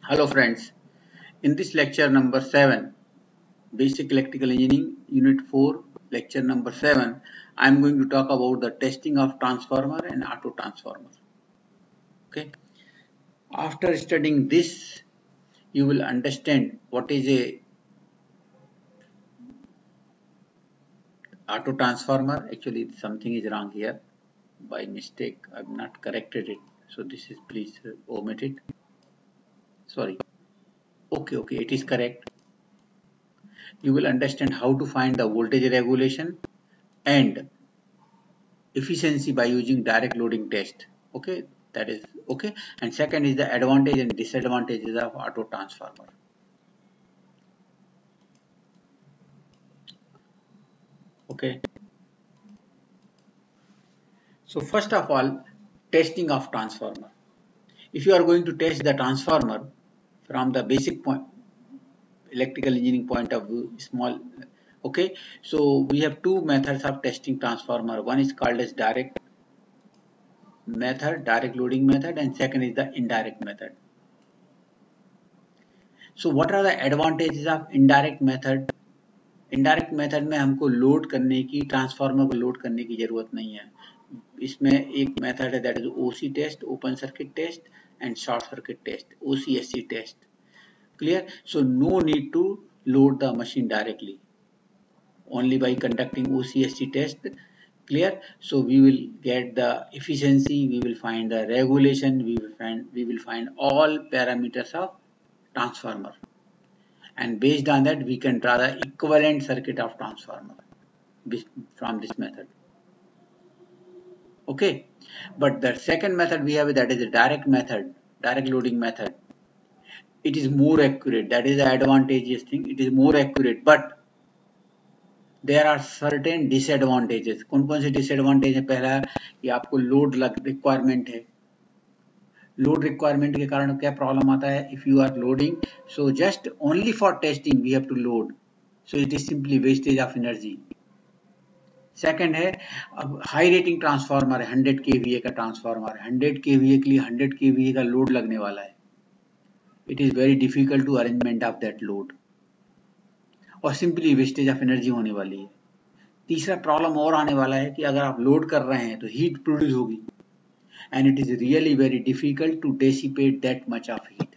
Hello friends, in this lecture number 7, Basic Electrical Engineering Unit 4, lecture number 7, I am going to talk about the testing of transformer and auto transformer. Okay. After studying this, you will understand what is a auto transformer. Actually, something is wrong here. By mistake, I have not corrected it. So this is, please omit it. Sorry. Okay, it is correct. You will understand how to find the voltage regulation and efficiency by using direct loading test. Okay, that is okay. And second is the advantage and disadvantages of auto transformer. Okay, so first of all, testing of transformer. If you are going to test the transformer from the basic point, electrical engineering point of view, small. Okay, so we have two methods of testing transformer. One is called as direct method, direct loading method, and second is the indirect method. So what are the advantages of indirect method? Indirect method में हमको load करने की transformer को load करने की जरूरत नहीं है. इसमें एक मेथड है that is OC test, open circuit test and short circuit test, OCSC test. Clear? So no need to load the machine directly, only by conducting OCSC test. Clear? So we will get the efficiency, we will find the regulation, we will find all parameters of transformer, and based on that we can draw the equivalent circuit of transformer from this method. Okay, but the second method we have, that is a direct method, direct loading method. It is more accurate, that is the advantageous thing. It is more accurate, but there are certain disadvantages. कौन कौन से disadvantage है? पहला ये आपको load requirement है. Load requirement के कारण क्या प्रॉब्लम आता है? If you are loading, so just only for testing we have to load, so it is simply wastage of energy. Second है, अब हाई रेटिंग ट्रांसफार्मर है, 100 kVA का ट्रांसफार्मर है, 100 kVA के लिए 100 kVA का लोड लगने वाला है. It is very difficult to arrangement of that load, और सिंपली वेस्टेज ऑफ एनर्जी होने वाली है. तीसरा प्रॉब्लम और आने वाला है कि अगर आप लोड कर रहे हैं तो हीट प्रोड्यूस होगी, and it is really very difficult to dissipate that much of heat.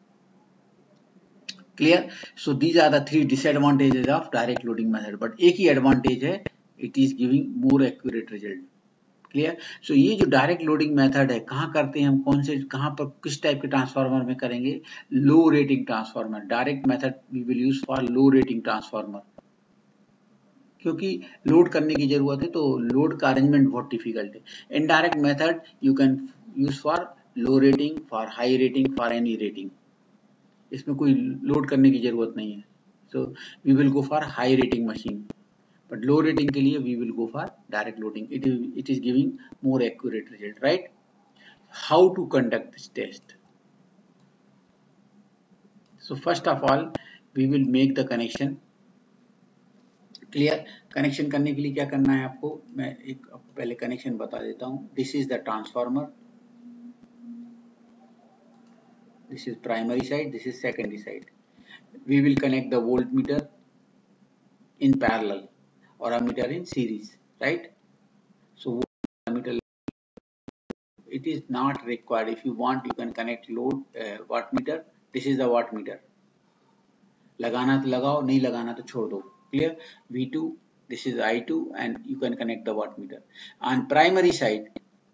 Clear? So these are the three disadvantages of direct loading method, but एक ही advantage है, it is giving more accurate result. Clear? So ये जो direct loading method है, कहाँ करते हैं हम, कौन से, कहाँ पर, किस टाइप के ट्रांसफार्मर में करेंगे? Low rating transformer. Direct method we will use for low rating transformer, क्योंकि लोड करने की जरूरत है, तो लोड का अरेंजमेंट बहुत डिफिकल्ट है. Indirect method you can use for low rating, for high rating, for any rating. इसमें कोई लोड करने की जरूरत नहीं है. So we will go for high rating machine, but low rating के लिए we will go for direct loading. It is giving more accurate result, right? How to conduct this test? So first of all we will make the connection. Clear? Connection करने के लिए क्या करना है आपको, मैं एक पहले कनेक्शन बता देता हूं. This is the transformer, this is primary side, this is secondary side. We will connect the volt meter in parallel और ammeter in series, right? So meter, it is not required. If you want you can connect load watt meter. This is the watt meter. लगाना तो लगाओ, नहीं लगाना तो छोड़ दो. Clear? V2, this is I2, and you can connect the watt meter. On primary side,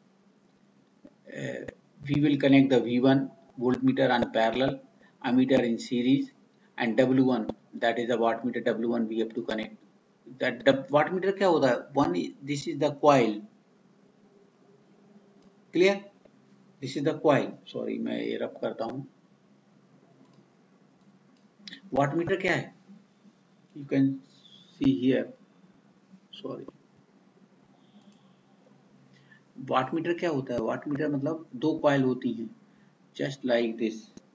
we will connect the V1 voltmeter on parallel, ammeter in series, and W1, that is the watt meter. W1 we have to connect. That watt meter क्या होता है? One, this is the coil. Clear? This is the coil. Sorry, मैं ये रब करता हूँ. वाट meter क्या है? You can see here. Sorry. Watt meter क्या होता है? वाट मीटर मतलब दो कॉइल होती हैं, just like this.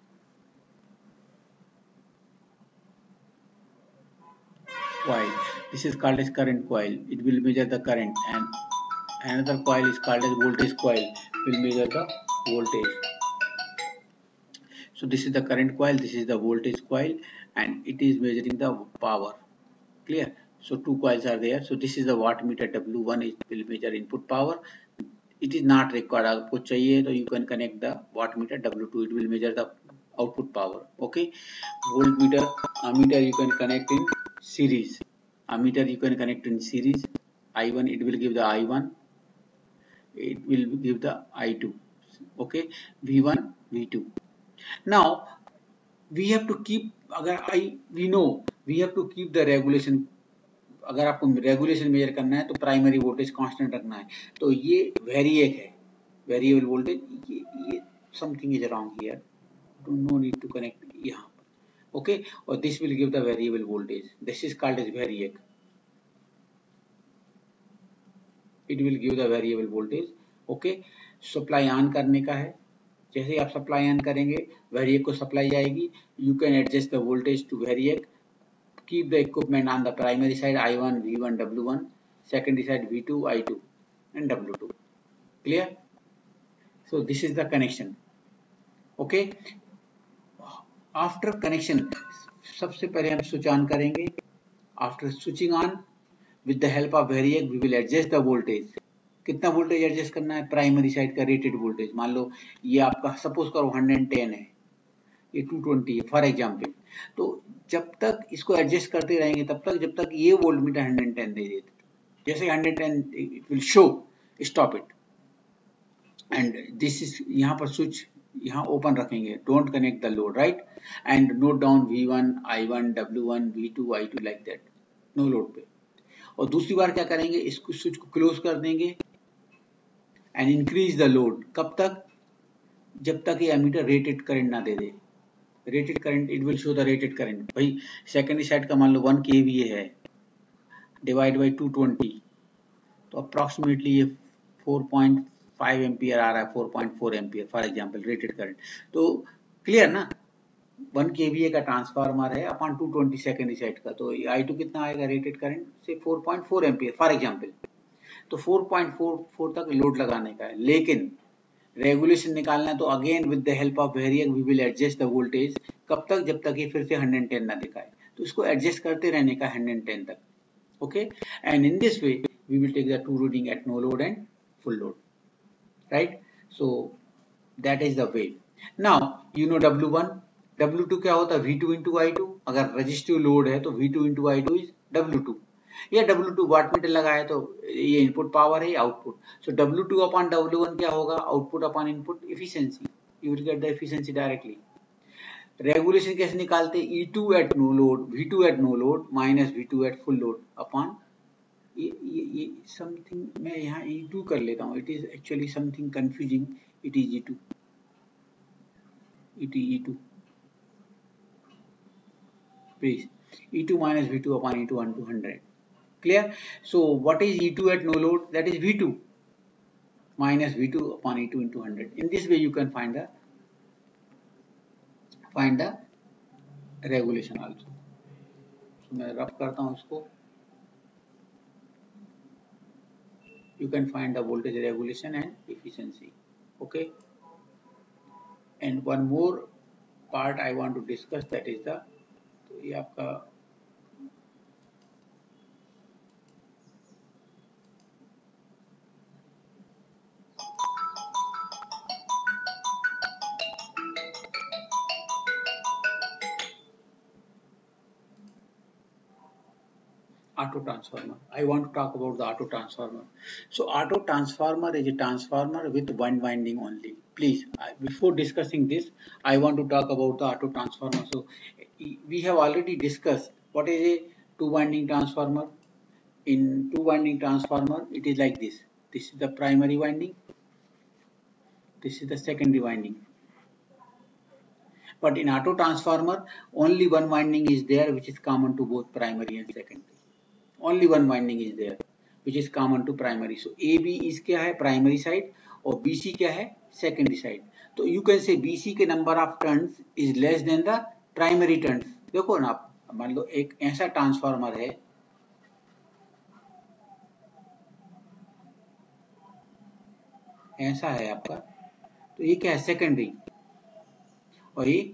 Coil. This is called as current coil. It will measure the current, and another coil is called as voltage coil. Will measure the voltage. So this is the current coil, this is the voltage coil, and it is measuring the power. Clear? So two coils are there. So this is the wattmeter W1, it will measure input power. It is not required. आपको चाहिए तो you can connect the wattmeter W2, it will measure the output power. Okay, voltmeter, ammeter you can connect in series. Ammeter you can connect in series. I1 it will give the I1, it will give the I2. Okay, V1 V2. Now we have to keep, अगर we know we have to keep the regulation. अगर आपको regulation major करना है तो primary voltage constant रखना है. तो ये वेरिएक है, वेरिएबल वोल्टेज. ये something is wrong here, no need to connect यहाँ पर. ओके, और this will give the variable voltage. This is called as variac. It will give the variable voltage. Okay, supply on करने का है. जैसे ही आप सप्लाई ऑन करेंगे वेरिएक को सप्लाई जाएगी. You can adjust the voltage to variac. Keep the equipment on the primary side I1, V1, W1, secondary side V2, I2 and W2. Clear? So this is the connection. Okay. After connection, सबसे पहले हम switch on करेंगे. After switching on, with the help of variac, we will adjust the voltage. कितना voltage adjust करना है? Primary side का rated voltage. मान लो ये आपका सपोज करो 110 है, ये 220 है फॉर एग्जाम्पल. तो जब तक इसको एडजस्ट करते रहेंगे तब तक जब तक ये वोल्टमीटर 110 दे देते. जैसे 110 it will show stop it. And this is, यहाँ पर स्विच यहाँ ओपन रखेंगे. Don't connect the load, right. And note down V1, I1, W1, V2, I2 like that, no load पे. और दूसरी बार क्या करेंगे, इसको स्विच को क्लोज कर देंगे एंड इंक्रीज द लोड. कब तक? जब तक ये एमीटर रेटेड करंट ना दे दे. Rated current, it will show the rated current. भाई सेकेंडरी साइड का मान लो 1 kVA है, डिवाइड बाई 220, तो अप्रॉक्सीमेटली ये 4.5 एम्पियर आ रहा है, 4.4 ampere for example rated current. तो क्लियर ना, 1 kVA का ट्रांसफार्मर है अपॉन 220 सेकेंडरी साइड का, तो I2 कितना आएगा रेटेड करंट से 4.4 एम्पियर फॉर एग्जांपल. तो 4.44 तक लोड लगाने का है. लेकिन रेगुलेशन निकालना है तो again with the help of variac we will adjust the voltage. कब तक? जब तक ये फिर से 110 ना दिखाए. तो इसको एडजस्ट करते रहने का 110 तक. Okay, and in this way we will take the two reading at no load and full load, right. So that is the way. Now you know W1, W2 क्या होता है? V2 into I2. अगर resistive load है तो V2 into I2 is W2. या W2 wattmeter लगाए तो ये इनपुट पावर है, output. So W2 upon W1 क्या होगा? Output upon input efficiency. You will get the efficiency directly. Regulation कैसे निकालते? E2 at no load, V2 at no load minus V2 at full load upon ये something. मैं यहाँ E2 कर लेता हूँ. It is actually something confusing. It is E2, it is E2. Please, E2 minus V2 upon E2 on 200. Clear? So what is E2 at no load? That is V2 minus V2 upon E2 into 100. In this way you can find the regulation also. So मैं rough करता हूँ इसको. You can find the voltage regulation and efficiency. Okay. And one more part I want to discuss, that is the, तो ये आपका auto transformer. I want to talk about the auto transformer. So auto transformer is a transformer with one winding only. Please, before discussing this, I want to talk about the auto transformer. So we have already discussed what is a two winding transformer. In two winding transformer, it is like this. This is the primary winding. This is the secondary winding. But in auto transformer, only one winding is there, which is common to both primary and secondary. Only one winding is there, which is common to primary. So AB is क्या है? Primary side, और BC क्या है? Secondary side. तो you can say BC के number of turns is less than the primary turns. देखो ना, आप मान लो एक ऐसा ट्रांसफार्मर है, ऐसा है आपका, तो ये क्या है? सेकेंडरी. और ये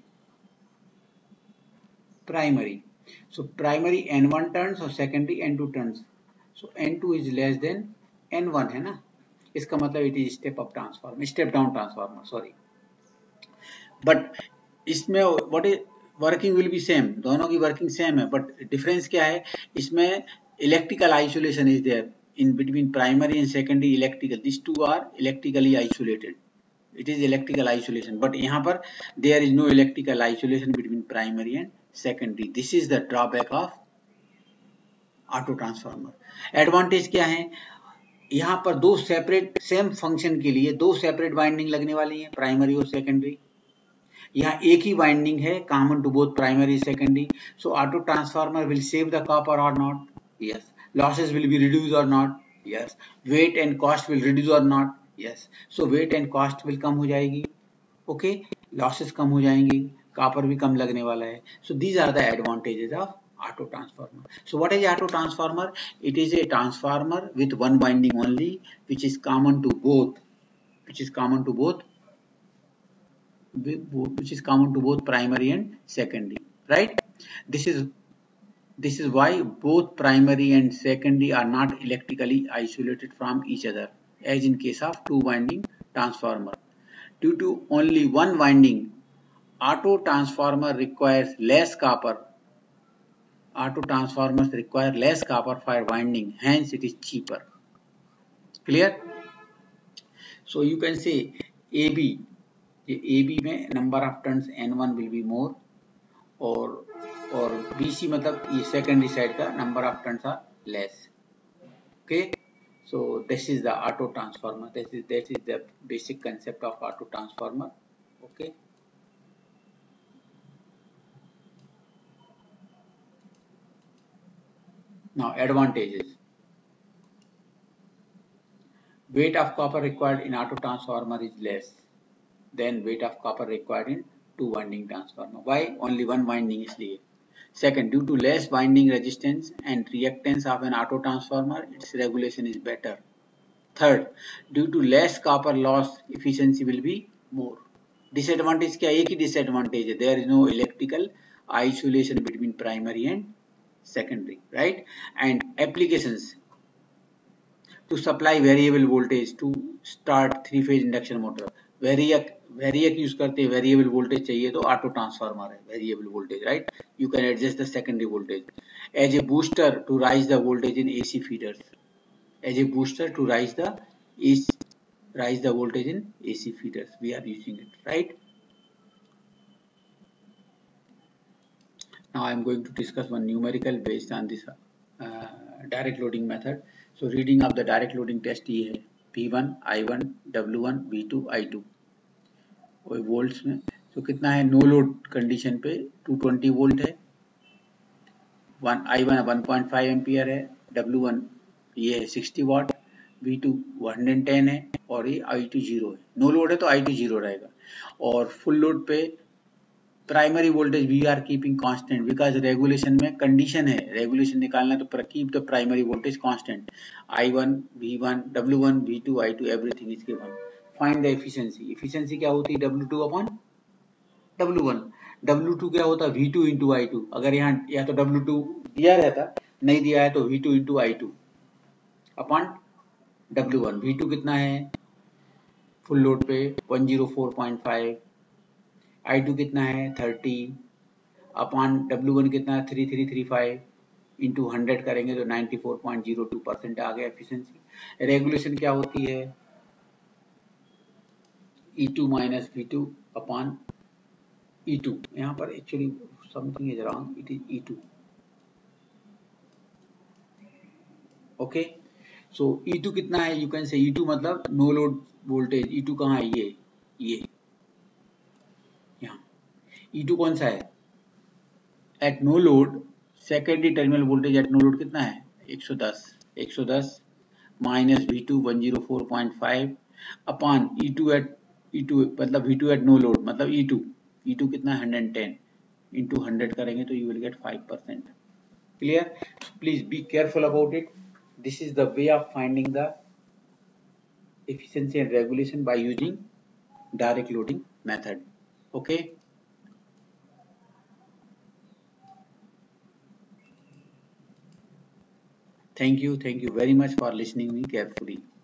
primary. So primary N1 turns और secondary N2 turns. So N2 is less than N1 है ना, इसका मतलब it is step up transformer, step down transformer, sorry. But इसमें what is working will be same, दोनों की वर्किंग सेम है, but difference क्या है, इसमें electrical isolation is there in between primary and secondary electrical, these two are electrically isolated, it is electrical isolation, but यहाँ पर there is no electrical isolation between primary and secondary. This is the drawback of auto transformer. Advantage क्या है, यहाँ पर दो separate same function के लिए दो सेपरेट वाइंडिंग लगने वाली है, प्राइमरी और सेकेंडरी. यहाँ एक ही वाइंडिंग है common to both primary secondary. So auto transformer will save the copper और not, yes. Losses will be reduced or not, yes. Weight and cost will reduce or not, yes. So weight and cost will कम हो जाएगी, okay. Losses कम हो जाएंगी, copper भी कम लगने वाला है. So these are the advantages of auto transformer. So what is auto transformer? It is a transformer with one winding only, which is common to both primary and secondary, right? This is why both primary and secondary are not electrically isolated from each other, as in case of two winding transformer. Due to only one winding, auto transformer requires less copper. Auto transformers require less copper for winding, hence it is cheaper. Clear? So you can say AB में number of turns N1 will be more, और BC मतलब ये secondary side का number of turns are less. Okay, so this is the auto transformer, that is the basic concept of auto transformer. Okay, now advantages. weight of copper required in auto transformer is less than weight of copper required in two winding transformer. Why? Only one winding इसलिए. Second, due to less winding resistance and reactance of an auto transformer, its regulation is better. Third, due to less copper loss, efficiency will be more. Disadvantage क्या, एक ही disadvantage है, there is no electrical isolation between primary and secondary, right? And applications, to supply variable voltage to start three phase induction motor. Variac use करते हैं, variable voltage चाहिए तो auto transformer है, variable voltage, right. You can adjust the secondary voltage. As a booster to raise the voltage in AC feeders, as a booster to raise the voltage in AC feeders we are using it, right. Now I am going to discuss one numerical based on this direct loading method. So reading of the direct loading test ये है, V1, I1, W1, V2, I2 volts में. तो कितना है, no load condition पे 220 volt है, I1 1.5 ampere है, W1 ये है 60 वाट, V2 110 है और ये I2 0 है. नो लोड है तो I2 0 रहेगा. और फुल लोड पे primary voltage we are keeping constant, because regulation में कंडीशन है, रेगुलेशन निकालना तो keep the primary voltage constant. I1, V1, W1, V2, I2 everything is given. Find the efficiency. Efficiency क्या होती है, W2 अपॉन W1. W2 क्या होता है, V2 इंटू I2. अगर यहाँ या तो W2 दिया रहता, नहीं दिया है तो V2 into I2 upon W1. V2 कितना है फुल लोड पे 104.5, I2 कितना है 30 अपॉन W1 कितना है 3335 इंटू 100 करेंगे तो 94.02% आ गया एफिशिएंसी. रेगुलेशन क्या होती है, E2 minus V2 upon E2. यहाँ पर actually something is wrong, it is E2. Okay, so E2 कितना है, यू कैन से E2 मतलब नो लोड वोल्टेज. E2 कहाँ है, ये यहाँ. E2 कौन सा है, at no load secondary terminal voltage at no load कितना है 110 माइनस V2 104.5 अपॉन E2 मतलब V2 एट नो लोड मतलब E2 कितना है 110 इंटू 100 करेंगे तो you will get 5%. Clear? Please be careful about it. This is the way of finding the efficiency and regulation by using direct loading method. Okay. Thank you very much for listening me carefully.